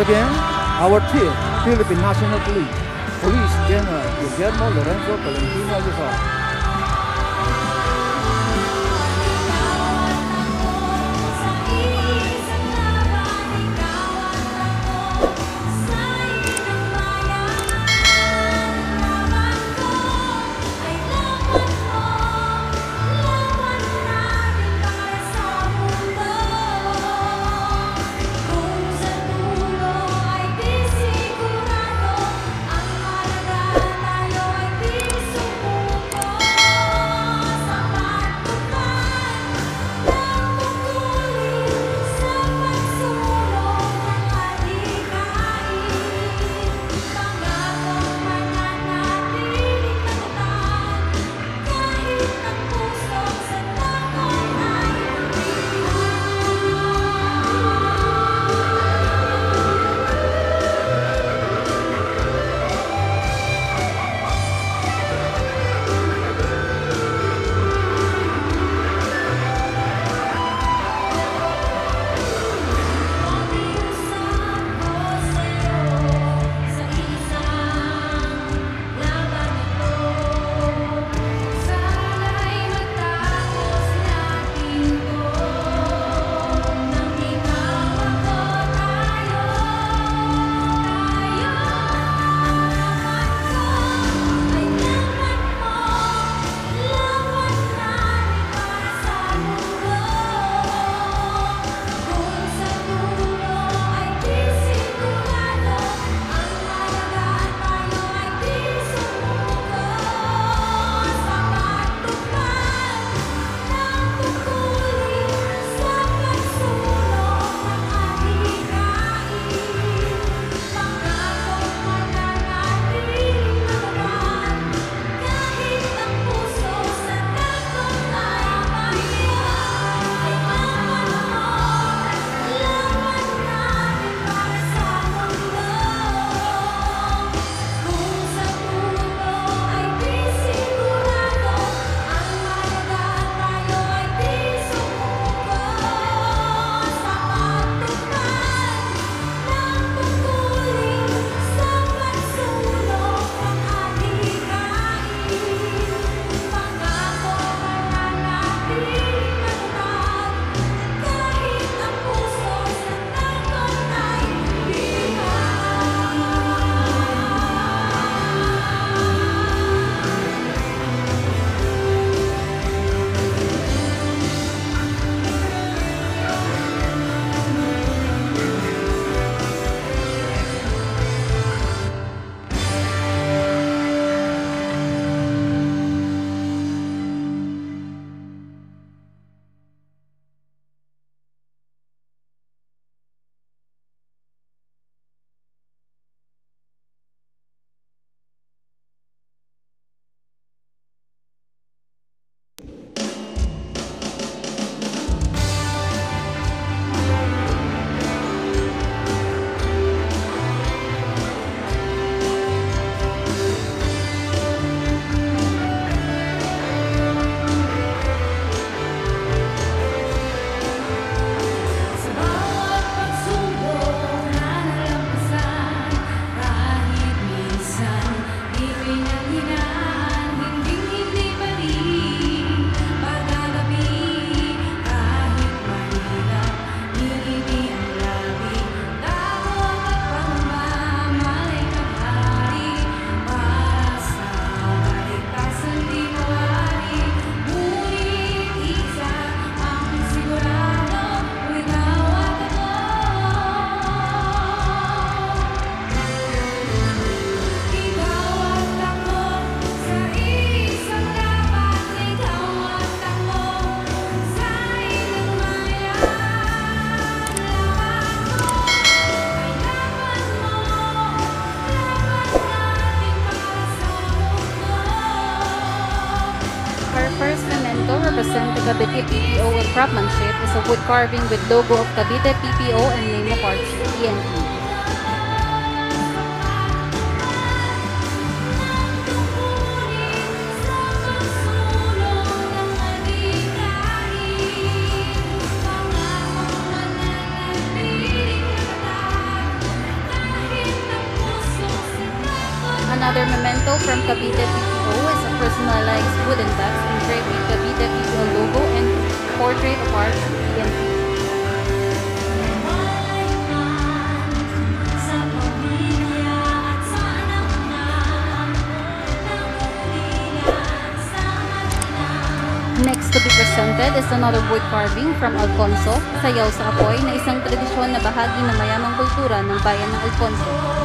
again, our chief, Philippine National Police, Police General Guillermo Lorenzo Tolentino Rizal. representing the Cavite PPO and craftsmanship is a wood carving with logo of Cavite PPO and name of arts, PNP. Another memento from Cavite PPO is a personalized wooden box engraved with Cavite PPO logo and portrait of our PNP. Next to be presented is another wood carving from Alfonso, Sayaw sa Apoy, na isang tradisyon na bahagi ng mayamang kultura ng bayan ng Alfonso.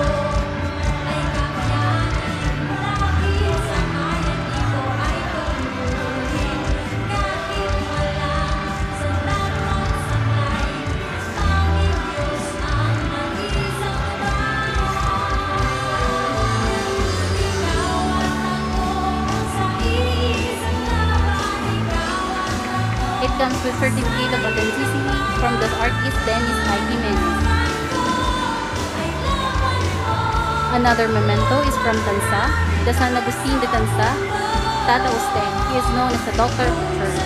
It comes with certificate of authenticity from the artist Dennis I. Jimenez. Another memento is from Tansa, the San Agustin de Tansa, Tata Usten. He is known as the Doctor of the Church.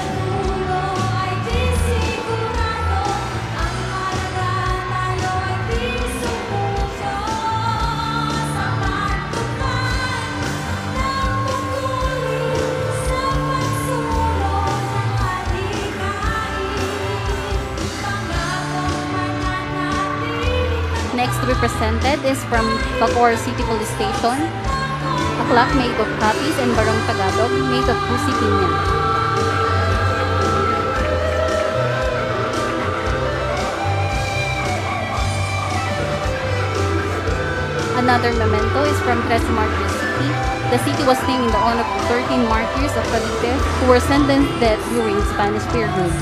Next to be presented is from Bacoor City Police Station, a clock made of copies and barong Tagalog made of pusi pinya. Another memento is from Tres Martires City. The city was named in the honor of 13 martyrs of Cavite who were sentenced to death during the Spanish period.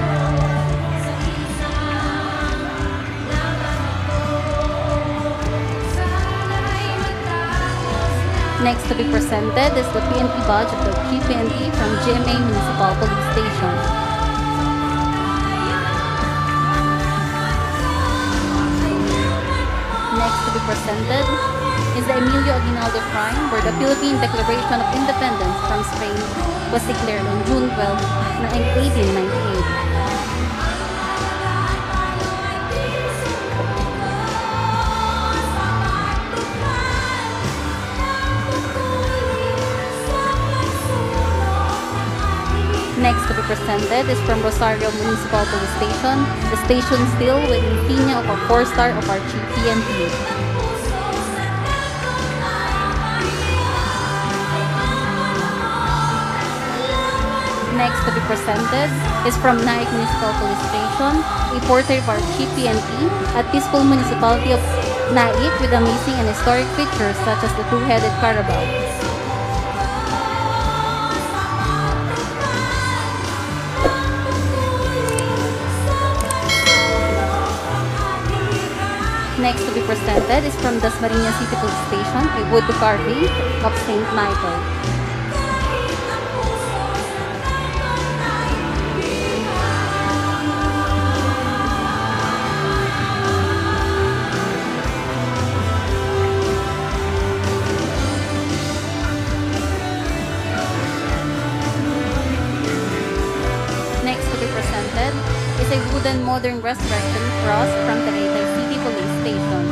Next to be presented is the PNP badge of the GPNP from GMA Municipal Police Station. Next to be presented is the Emilio Aguinaldo Shrine, where the Philippine Declaration of Independence from Spain was declared on June 12, 1898. Next to be presented is from Rosario Municipal Police Station, the station still with insignia of a 4-star of our PNP. Next to be presented is from Naik Municipal Police Station, a portrait of our PNP, a peaceful municipality of Naik with amazing and historic features such as the two-headed carabao. Next to be presented is from Dasmariñas City Police Station, a wood carving of Saint Michael. Next to be presented is a wooden modern resurrection cross from Tagaytay City Police Station.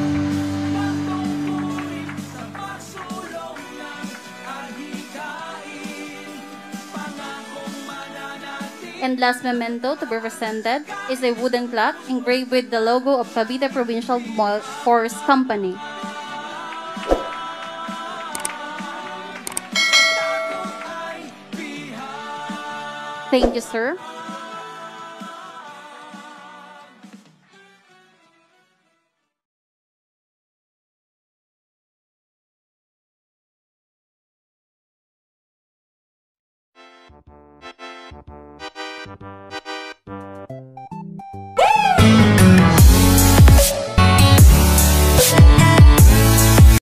And last memento to be presented is a wooden clock engraved with the logo of Cavite Provincial Force Company. Thank you, sir.